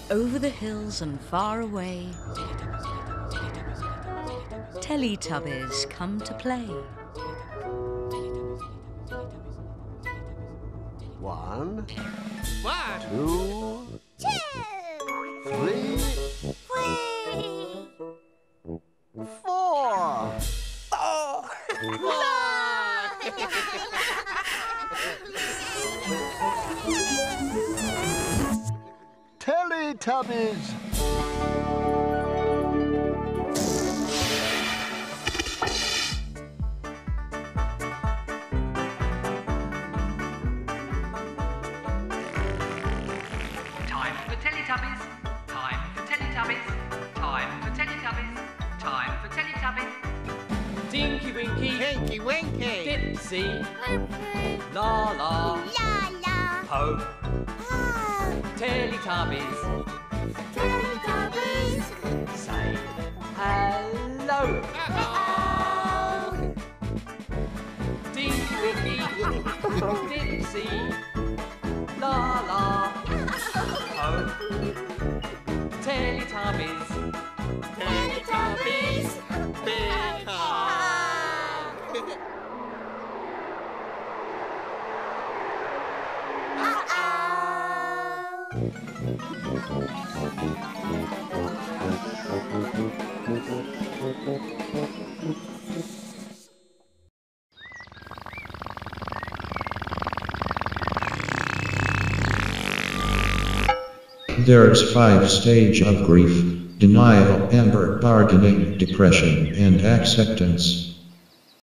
Over the hills and far away, Teletubbies come to play. 1, 2, 3, 4. Teletubbies! Time for Teletubbies. Time for Teletubbies. Time for Teletubbies. Time for Teletubbies. Tinky Winky. Tinky Winky. Dipsy. La la. La la. Po. Po. Teletubbies. Teletubbies. Say hello. Oh. Tinky Winky. Dipsy. La la. Po. Teletubbies. Teletubbies. Big There's 5 stages of grief: denial, anger, bargaining, depression, and acceptance.